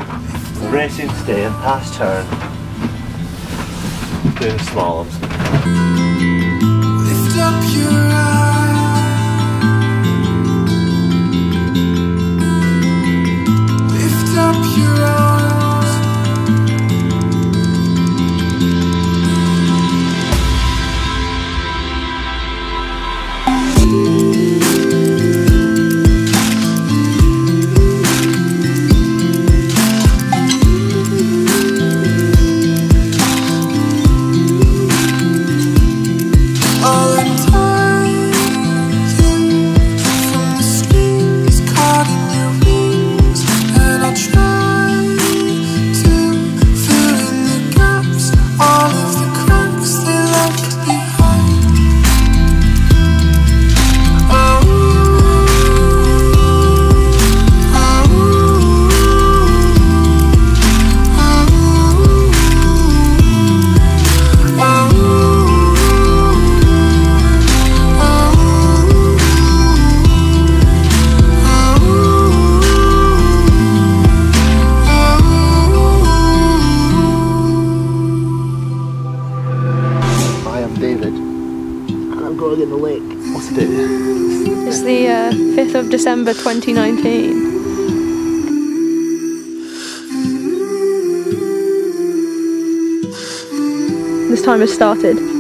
Racing today in Pass Thurn, doing slaloms. Lift up your eyes, lift up your arms. I'm going in the lake. What's the date? It's the 5th of December 2019. This time has started.